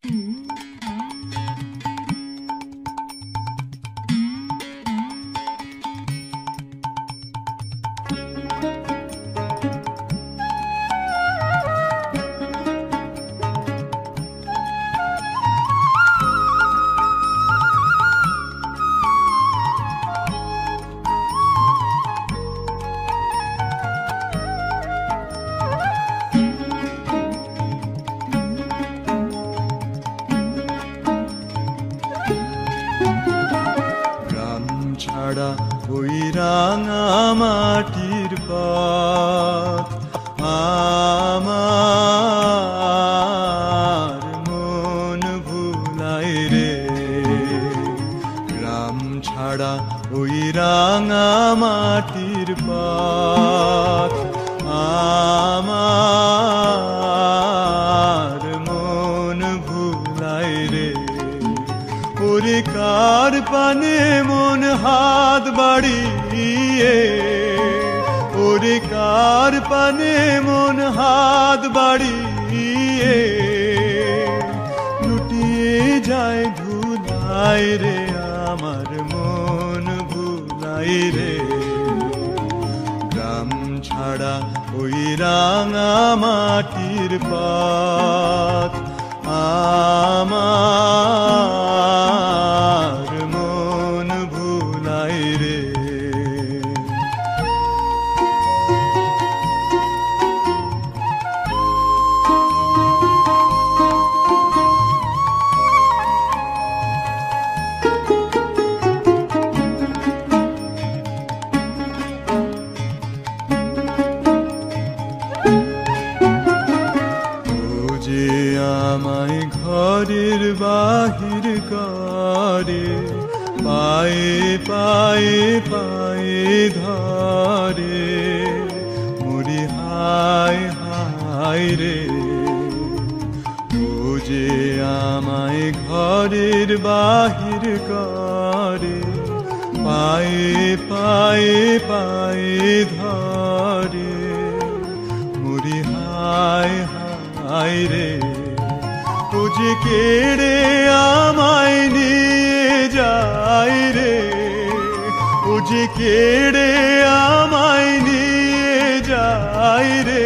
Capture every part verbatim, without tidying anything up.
ছাড়া ওই রাঙা মাটির পথ আমার মন ভুলাই রে। গ্রাম ছাড়া ওই রাঙা মাটির পথ আমার মন ভুলাই রে। ওরে কার পানে মন হাত বাড়িয়ে, ওরে কার পানে মন হাত বাড়িয়ে লুটিয়ে যায় ধুলাই রে। আমার মন ভুলাই রে। গ্রাম ছাড়া ওই রাঙা মাটির পথ আমার মন ভুলাই রে। আমায় ঘরের বাহির করে, পায়ে পায়ে পায়ে ধরে, মরি হায় হায় রে। ও যে আমায় ঘরের বাহির করে, পায়ে পায়ে পায়ে ধরে, মরি হায় হায় রে। ও যে কেড়ে আমায় নিয়ে যায় রে, ও যে কেড়ে আমায় নিয়ে যায় রে।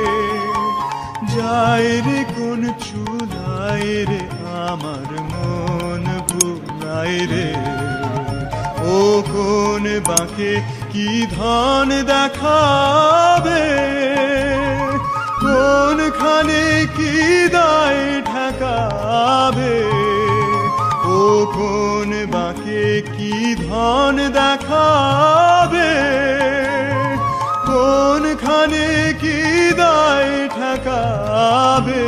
যায় রে কোন চুলায় রে, আমার মন ভুলাই রে। ও কোন বাঁকে কি ধন দেখাবে, কোনখানে কি দায় ঠেকাবে। ও কোন বাঁকে কি ধন দেখাবে, কোনখানে কি দায় ঠেকাবে।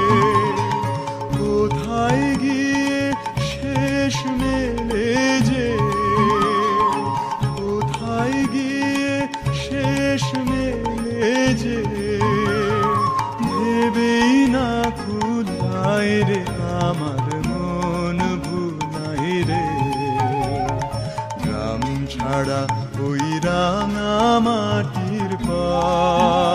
কোথায় গিয়ে শেষ মেলে যে, কোথায় গিয়ে শেষ মেলে যে ভেবেই না খুলাই রে। আমার মন ভুলাই রে। গ্রাম ছাড়া ওই রাঙা মাটির পথ